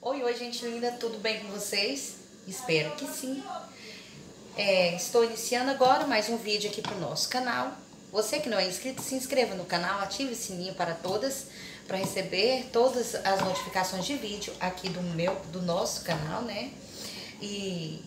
Oi, gente linda, tudo bem com vocês? Espero que sim. Estou iniciando agora mais um vídeo aqui para o nosso canal. Você que não é inscrito, se inscreva no canal, ative o sininho para para receber todas as notificações de vídeo aqui do nosso canal, né? E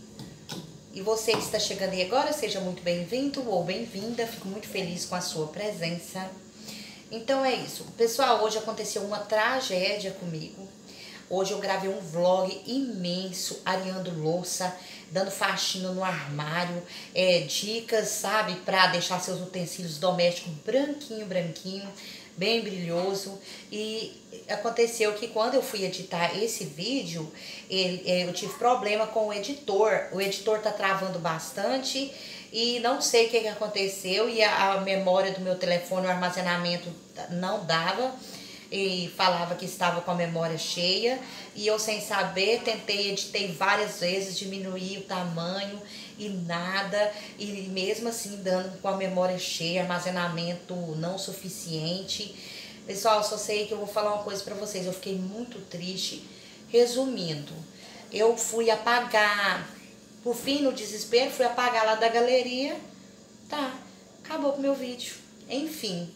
você que está chegando aí agora, seja muito bem-vindo ou bem-vinda, fico muito feliz com a sua presença. Então é isso, pessoal, hoje aconteceu uma tragédia comigo. Hoje eu gravei um vlog imenso, areando louça, dando faxina no armário, dicas, sabe, pra deixar seus utensílios domésticos branquinho, bem brilhoso. E aconteceu que quando eu fui editar esse vídeo, eu tive problema com o editor tá travando bastante e não sei o que aconteceu e a memória do meu telefone, o armazenamento não dava. E falava que estava com a memória cheia e eu sem saber editei várias vezes, diminuí o tamanho e nada, e mesmo assim dando com a memória cheia, armazenamento não suficiente. Pessoal, só sei que eu vou falar uma coisa pra vocês, eu fiquei muito triste. Resumindo, eu fui apagar, por fim no desespero, fui apagar lá da galeria, tá, acabou o meu vídeo, enfim.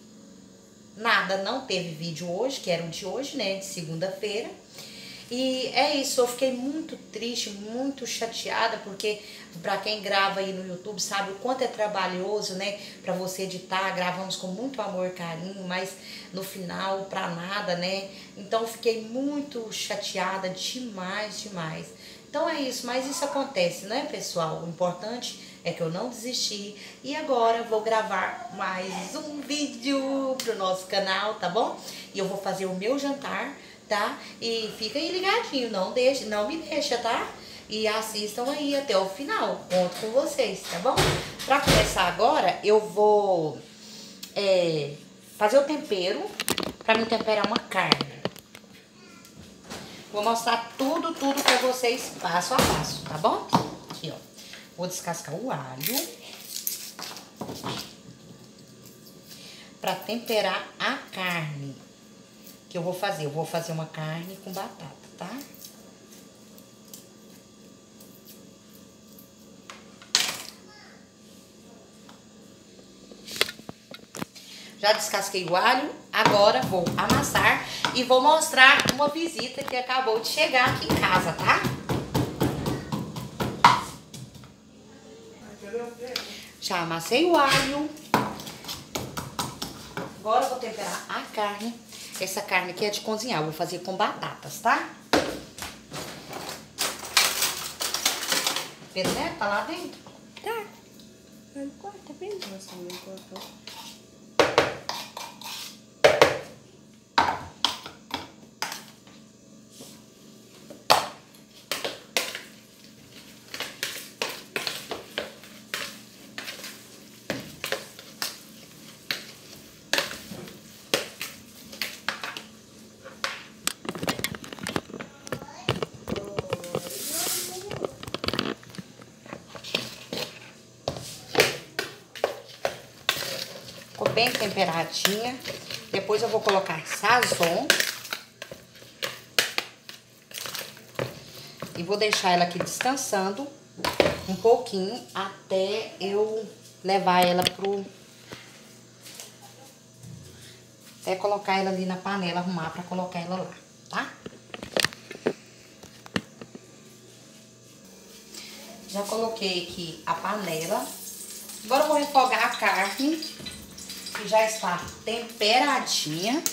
Nada, não teve vídeo hoje, que era o de hoje, né, de segunda-feira. E é isso, eu fiquei muito triste, muito chateada, porque pra quem grava aí no YouTube sabe o quanto é trabalhoso, né, pra você editar. Gravamos com muito amor e carinho, mas no final pra nada, né. Então eu fiquei muito chateada demais. Então é isso, mas isso acontece, né, pessoal? O importante é que eu não desisti e agora vou gravar mais um vídeo pro nosso canal, tá bom? E eu vou fazer o meu jantar, tá? E fica aí ligadinho, não me deixa, tá? E assistam aí até o final, conto com vocês, tá bom? Pra começar agora, eu vou fazer o tempero pra me temperar uma carne. Vou mostrar tudo pra vocês passo a passo, tá bom? Aqui, ó. Vou descascar o alho pra temperar a carne que eu vou fazer. Eu vou fazer uma carne com batata, tá? Já descasquei o alho, agora vou amassar e vou mostrar uma visita que acabou de chegar aqui em casa, tá? Já amassei o alho. Agora eu vou temperar a carne. Essa carne aqui é de cozinhar, eu vou fazer com batatas, tá? Pedro Neto, tá lá dentro? Tá. Não corta bem, você não cortou. Ficou bem temperadinha. Depois eu vou colocar sazon. E vou deixar ela aqui descansando um pouquinho até eu levar ela até colocar ela ali na panela, arrumar pra colocar ela lá, tá? Já coloquei aqui a panela. Agora eu vou refogar a carne, que já está temperadinha.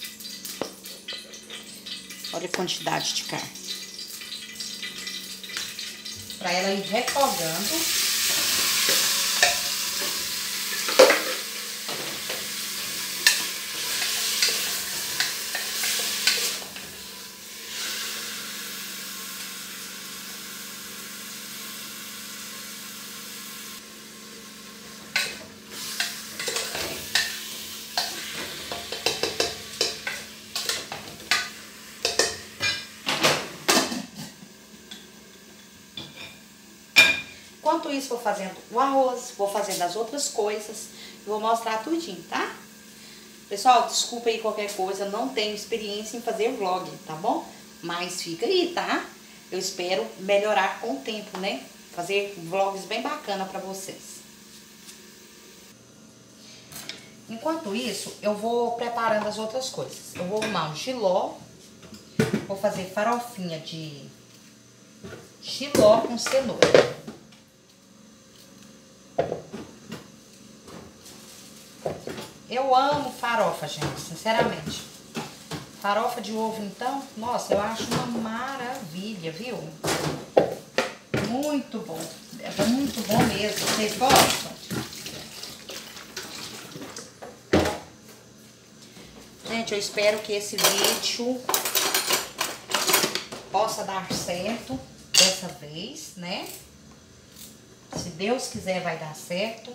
Olha a quantidade de carne. Para ela ir refogando. Enquanto isso, vou fazendo o arroz, vou fazendo as outras coisas, vou mostrar tudinho, tá? Pessoal, desculpa aí qualquer coisa, não tenho experiência em fazer vlog, tá bom? Mas fica aí, tá? Eu espero melhorar com o tempo, né? Fazer vlogs bem bacana pra vocês. Enquanto isso, eu vou preparando as outras coisas. Eu vou arrumar um jiló. Vou fazer farofinha de jiló com cenoura. Eu amo farofa, gente, sinceramente. Farofa de ovo, então, nossa, eu acho uma maravilha, viu? Muito bom. É muito bom mesmo. Vocês gostam? Gente, eu espero que esse vídeo possa dar certo dessa vez, né? Se Deus quiser, vai dar certo.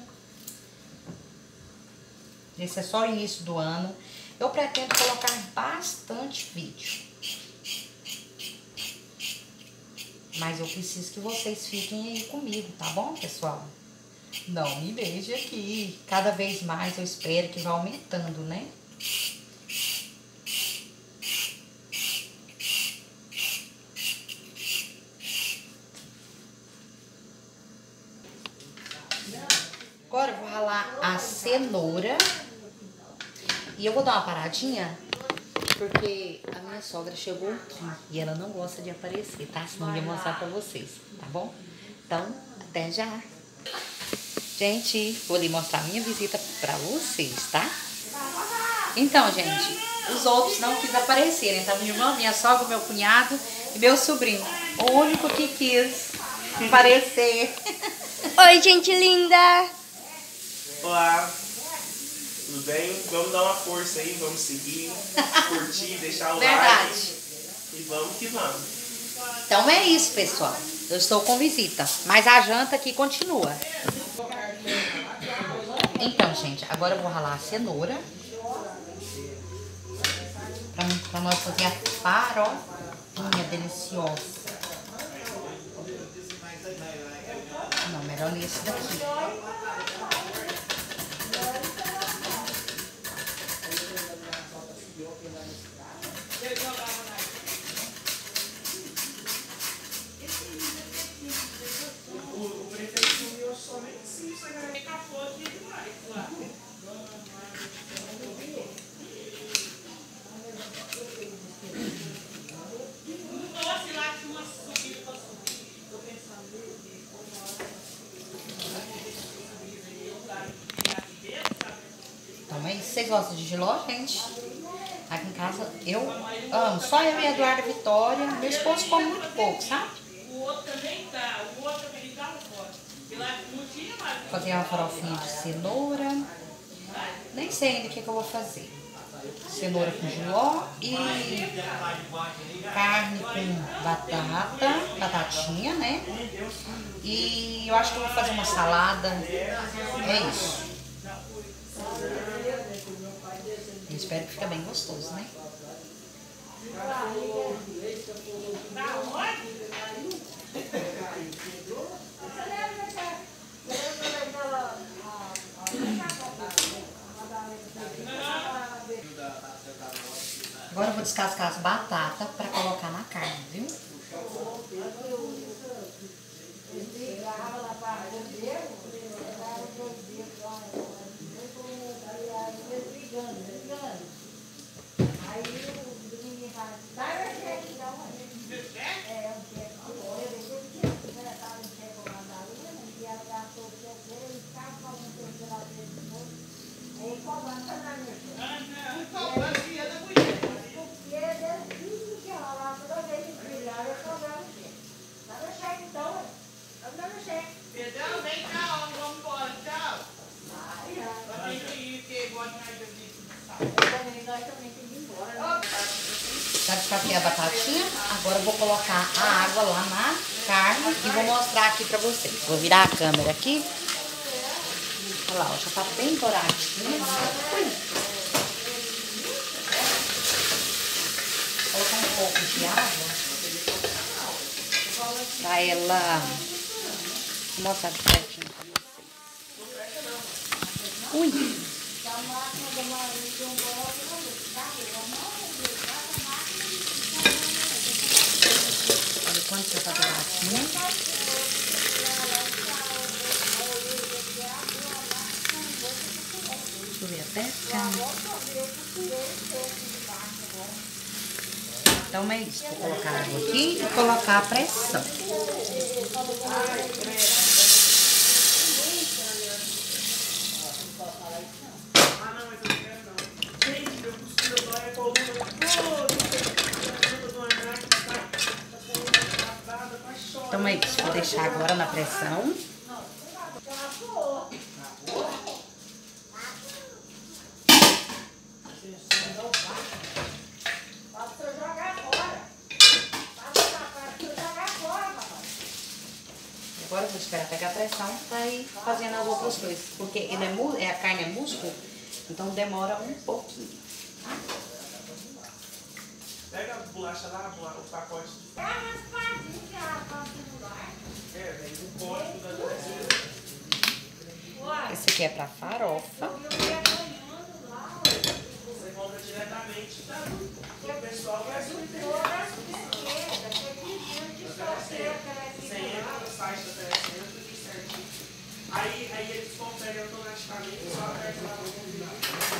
Esse é só o início do ano. Eu pretendo colocar bastante vídeo. Mas eu preciso que vocês fiquem aí comigo, tá bom, pessoal? Não me deixe aqui. Cada vez mais eu espero que vá aumentando, né? Agora eu vou ralar a cenoura. E eu vou dar uma paradinha, porque a minha sogra chegou aqui e ela não gosta de aparecer, tá? Senão eu ia mostrar pra vocês, tá bom? Então, até já. Gente, vou lhe mostrar a minha visita pra vocês, tá? Então, gente, os outros não quis aparecerem, tá? Minha irmã, minha sogra, meu cunhado e meu sobrinho. O único que quis aparecer. Oi, gente linda! Olá, tudo bem? Vamos dar uma força aí, vamos seguir, curtir, deixar o like e vamos que vamos. Então é isso, pessoal. Eu estou com visita, mas a janta aqui continua. Então, gente, agora eu vou ralar a cenoura pra nós fazer a farofinha deliciosa. Não, melhor nesse daqui. Então é isso. Vocês gostam de jiló, gente? Aqui em casa eu amo. Só eu e a Eduarda Vitória. Meu esposo come muito pouco, sabe? O outro também tá. O outro também tava fora. E lá não tinha mais. Fazer uma farofinha de cenoura. Nem sei ainda o que eu vou fazer. Cenoura com jiló e carne com batatinha, né? E eu acho que eu vou fazer uma salada. É isso. Eu espero que fique bem gostoso, né? Agora eu vou descascar as batatas para colocar na carne, viu? Pedrão, vem cá, homem, vamos embora, tchau. Vai ter que ir, porque agora nós Já descasquei a batatinha, agora eu vou colocar a água lá na carne e vou mostrar aqui pra vocês. Vou virar a câmera aqui. Olha lá, ó, já tá bem douradinho. Vou colocar um pouco de água pra ela... Vou mostrar de pertinho pra vocês. Ui! Deixa eu ver até ficar. Então é isso. Vou colocar água aqui e colocar a pressão. Então é isso. Vou deixar agora na pressão. Agora eu vou esperar pegar a pressão para ir fazendo as outras coisas. Porque ele a carne é músculo, então demora um pouquinho. Tá? Pega a bolacha lá, o pacote. Vem o código da doença. Esse aqui é para farofa. Você compra diretamente o pessoal vai subir. Você entra no site da Telecentro e certinho. Aí eles conferem automaticamente, só aperta lá no convidado.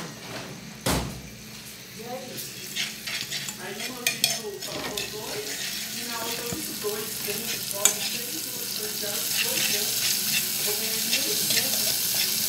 Aí numa vídeo falou 2 e na outra eu fiz 2, 3, 9, 6 anos, 2 anos. Eu vou ganhar 1.800.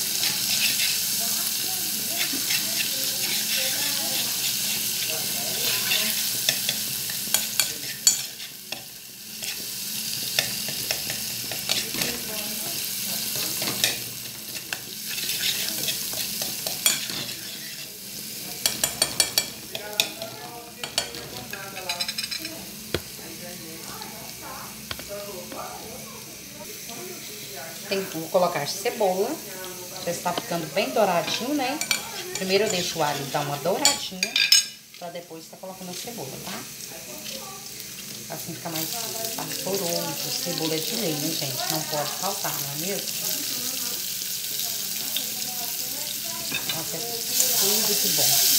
Vou colocar cebola. Já está ficando bem douradinho, né? Primeiro eu deixo o alho dar uma douradinha, pra depois estar colocando a cebola, tá? Assim fica mais saboroso. Cebola é de lei, né, gente? Não pode faltar, não é mesmo? Nossa, é tudo de bom.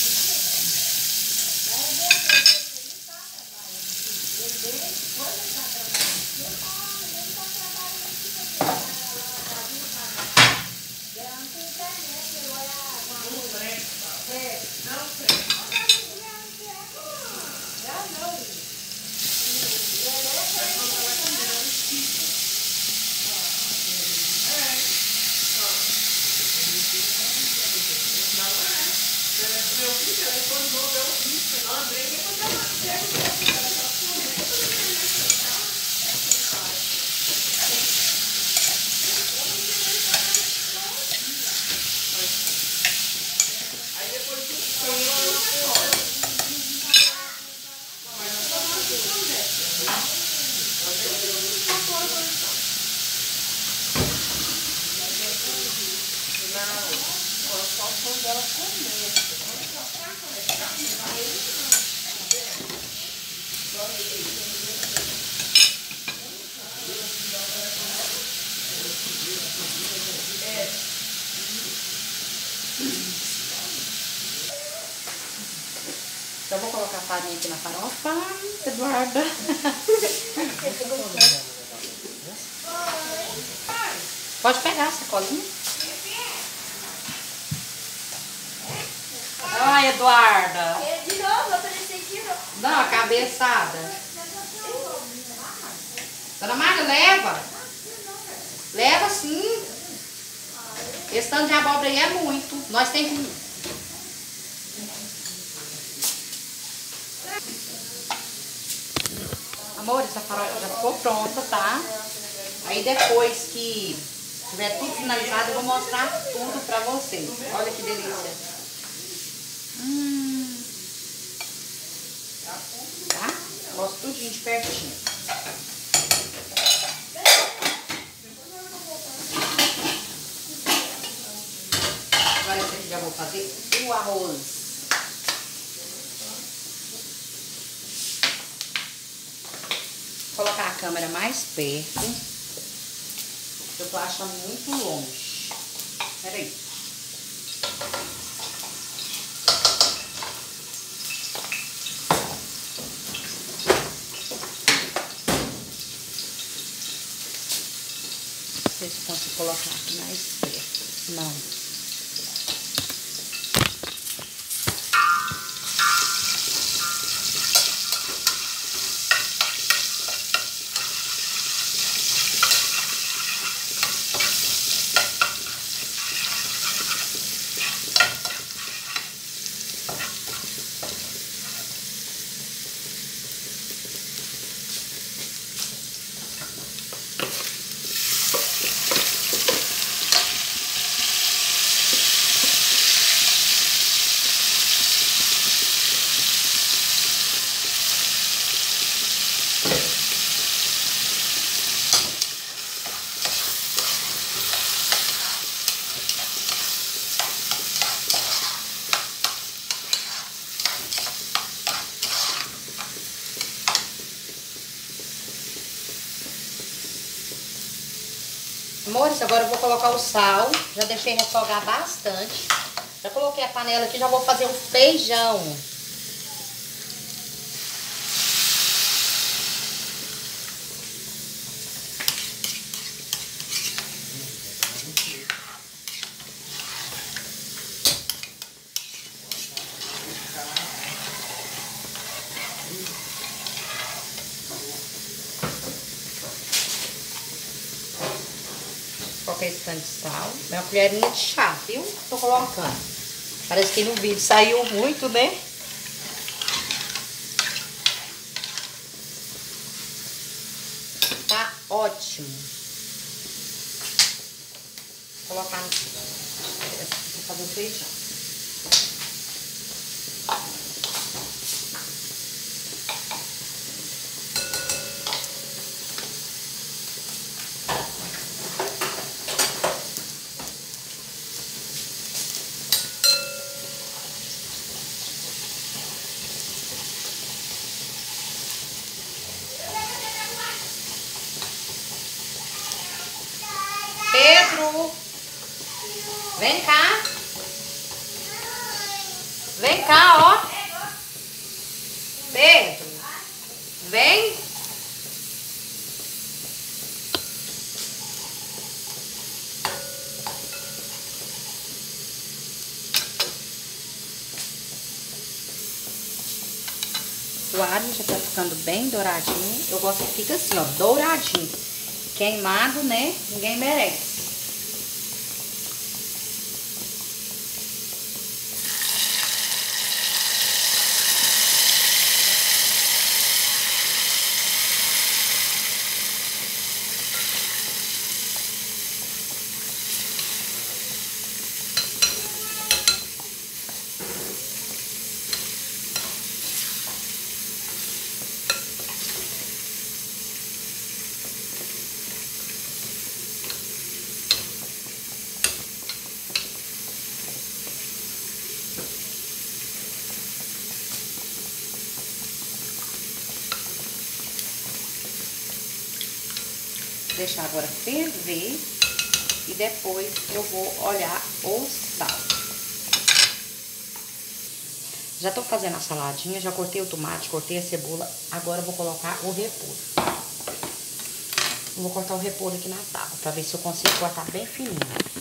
Então, vou colocar a farinha aqui na farofa, Eduarda. Pode pegar a sacolinha. Ai, Eduarda. De novo, apareceu de novo. Não, a cabeçada. Dona Mária, leva. Leva sim. Esse tanto de abóbora aí é muito. Nós temos que... Amor, essa farofa já ficou pronta, tá? Aí depois que tiver tudo finalizado, eu vou mostrar tudo pra vocês. Olha que delícia. Tá? Mostro tudinho de pertinho. Agora esse aqui já vou fazer o arroz. Vou colocar a câmera mais perto. Eu tô achando muito longe. Peraí. sei se consigo colocar aqui mais perto. Não. Amores, agora eu vou colocar o sal. Já deixei refogar bastante. Já coloquei a panela aqui, já vou fazer o feijão. Coloquei esse tanto de sal. Uma colherinha de chá, viu? Tô colocando. Parece que no vídeo saiu muito, né? Tá ótimo. Vou colocar no... Vou fazer o feijão. Pedro, vem cá. Vem cá, ó. Pedro, vem. O alho já tá ficando bem douradinho. Eu gosto que fica assim, ó, douradinho. Queimado, né? Ninguém merece. Deixar agora ferver e depois eu vou olhar o sal. Já tô fazendo a saladinha, já cortei o tomate, cortei a cebola. Agora eu vou colocar o repolho. Vou cortar o repolho aqui na tábua pra ver se eu consigo cortar bem fininho.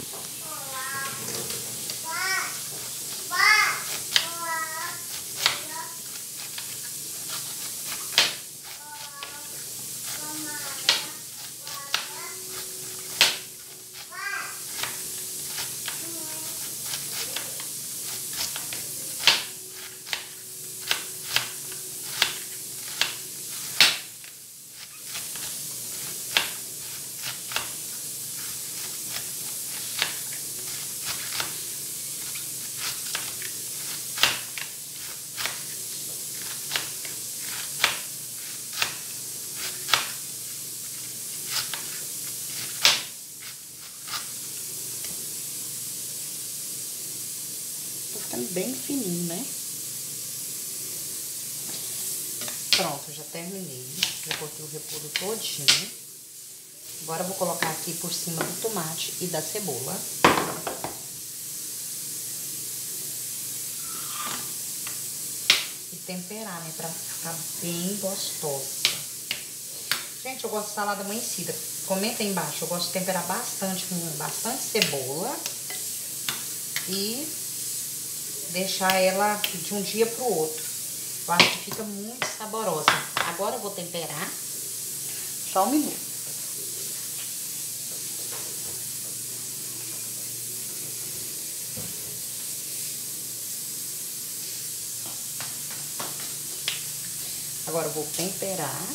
Bem fininho, né? Pronto, já terminei. Já cortei o repolho todinho. Agora eu vou colocar aqui por cima do tomate e da cebola. E temperar, né? Pra ficar bem gostosa. Gente, Gente, eu gosto de salada amanhecida. Comenta aí embaixo. Eu gosto de temperar bastante com bastante cebola. E deixar ela de um dia pro outro. Eu acho que fica muito saborosa. Agora eu vou temperar. Só um minuto. Agora eu vou temperar.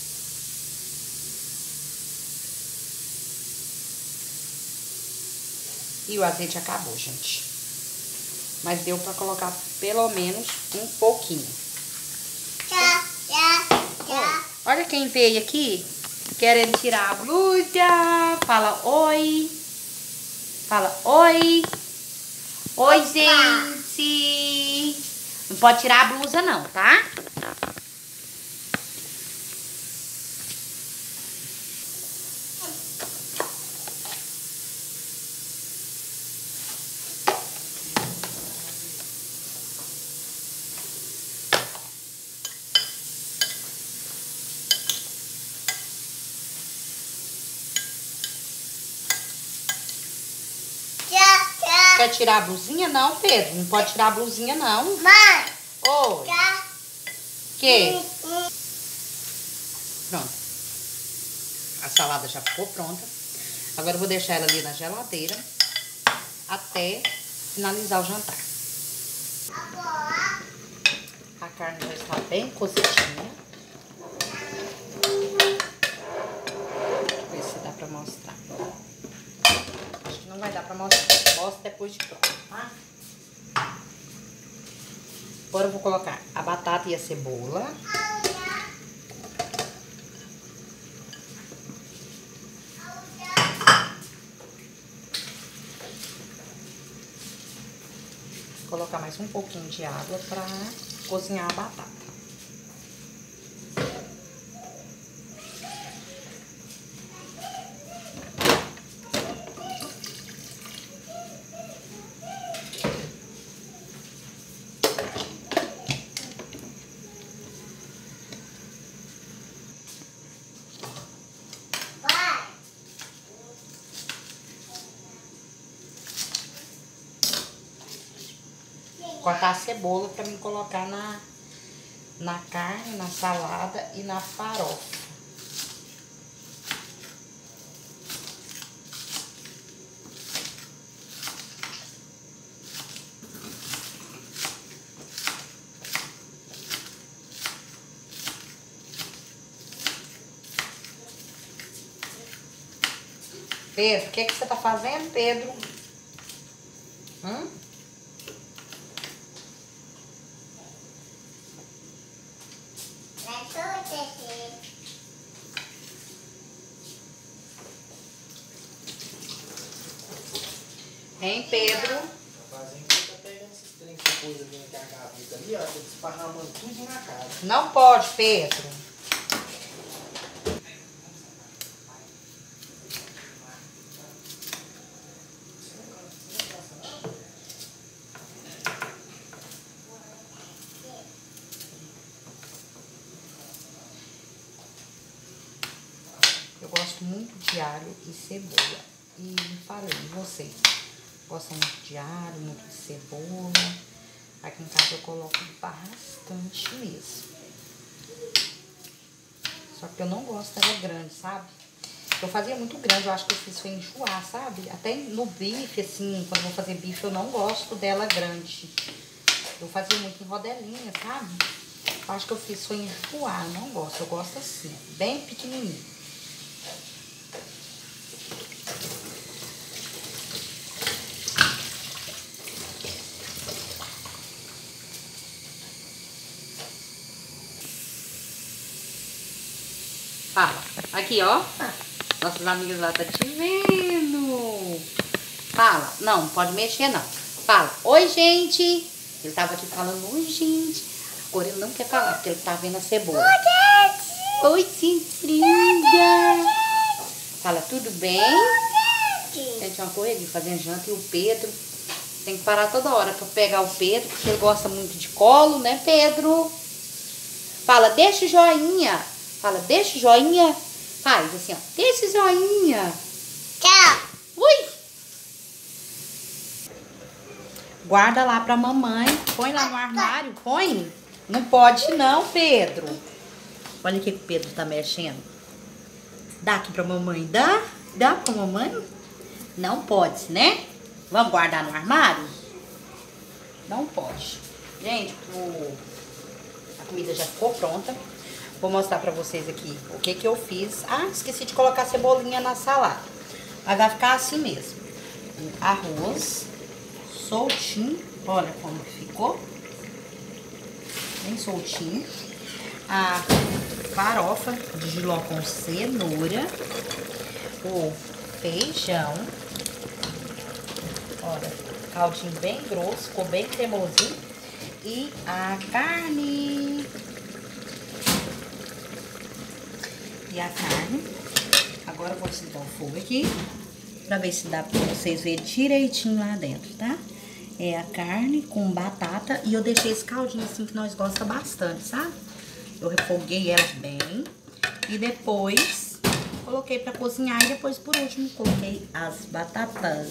E o azeite acabou, gente. Mas deu pra colocar pelo menos um pouquinho. Olha quem veio aqui querendo tirar a blusa. Fala oi. Fala oi. Oi, gente. Não pode tirar a blusa não, tá? Quer tirar a blusinha? Não, Pedro. Não pode tirar a blusinha, não. Mãe! Oi. Que? Pronto. A salada já ficou pronta. Agora eu vou deixar ela ali na geladeira até finalizar o jantar. A carne já está bem cozidinha. Deixa eu ver se dá pra mostrar. Acho que não vai dar pra mostrar. Mostra depois de pronto, tá? Agora eu vou colocar a batata e a cebola. Vou colocar mais um pouquinho de água pra cozinhar a batata. Cortar a cebola pra mim colocar na carne, na salada e na farofa. Pedro, o que você tá fazendo, Pedro? Hein, Pedro? Fazendo que tá pegando esses trem que coisa ali na gaveta ali, ó. Tô desparramando tudo na cara. Não pode, Pedro. Eu gosto muito de alho e cebola. E falei, vocês gostam muito de alho, muito de cebola. Aqui em casa eu coloco bastante mesmo. Só que eu não gosto dela grande, sabe? Eu fazia muito grande, eu acho que eu fiz foi enjoar, sabe? Até no bife, assim, quando eu vou fazer bife, eu não gosto dela grande. Eu fazia muito em rodelinha, sabe? Eu acho que eu fiz foi enjoar, não gosto. Eu gosto assim, bem pequenininho. Fala. Aqui, ó. Nossas amigas lá tá te vendo. Fala. Não, pode mexer, não. Fala. Oi, gente. Ele tava aqui falando, oi, gente. Agora ele não quer falar, porque ele tá vendo a cebola. Oi, gente linda. Fala, tudo bem? Gente, uma correria fazendo janta. E o Pedro tem que parar toda hora pra pegar o Pedro, porque ele gosta muito de colo, né, Pedro? Fala, deixa o joinha. Fala, deixa o joinha. Faz assim, ó. Esse joinha. Tchau. Ui! Guarda lá pra mamãe. Põe lá no armário. Põe. Não pode não, Pedro. Olha o que o Pedro tá mexendo. Dá aqui pra mamãe. Dá? Dá pra mamãe? Não pode, né? Vamos guardar no armário? Não pode. Gente, a comida já ficou pronta. Vou mostrar pra vocês aqui o que eu fiz. Ah, esqueci de colocar cebolinha na salada. Mas vai ficar assim mesmo. O arroz soltinho. Olha como ficou. Bem soltinho. A farofa de jiló com cenoura. O feijão. Olha, caldinho bem grosso, ficou bem cremosinho. E a carne. Agora eu vou desligar o fogo aqui pra ver se dá pra vocês verem direitinho lá dentro, tá? É a carne com batata e eu deixei esse caldinho assim que nós gostamos bastante, sabe? Eu refoguei ela bem e depois coloquei pra cozinhar e depois por último coloquei as batatas.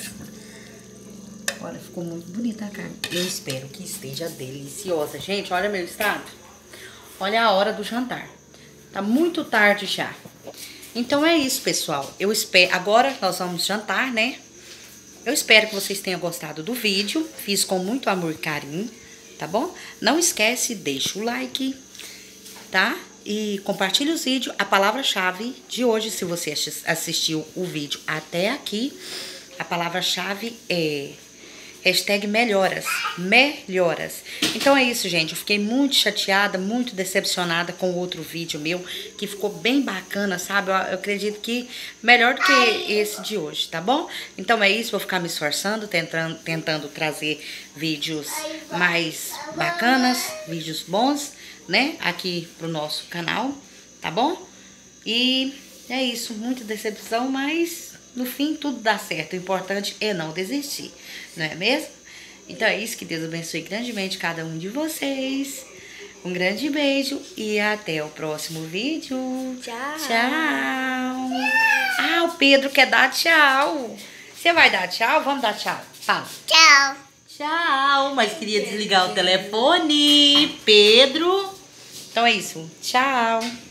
Olha, ficou muito bonita a carne. Eu espero que esteja deliciosa. Gente, olha meu estado. Olha a hora do jantar. Tá muito tarde já. Então é isso, pessoal. Eu espero. Agora nós vamos jantar, né? Eu espero que vocês tenham gostado do vídeo. Fiz com muito amor e carinho, tá bom? Não esquece, deixa o like, tá? E compartilha os vídeos. A palavra-chave de hoje, se você assistiu o vídeo até aqui, a palavra-chave é #melhoras. Melhoras. Então é isso, gente. Eu fiquei muito chateada, muito decepcionada com o outro vídeo meu, que ficou bem bacana, sabe? Eu acredito que melhor do que esse de hoje, tá bom? Então é isso, vou ficar me esforçando, tentando trazer vídeos mais bacanas, vídeos bons, né? Aqui pro nosso canal, tá bom? E é isso, muita decepção, mas no fim, tudo dá certo. O importante é não desistir, não é mesmo? Então é isso, que Deus abençoe grandemente cada um de vocês. Um grande beijo e até o próximo vídeo. Tchau. Tchau. Ah, o Pedro quer dar tchau. Você vai dar tchau? Vamos dar tchau. Fala. Tchau. Tchau. Mas queria desligar o telefone. Pedro. Então é isso. Tchau.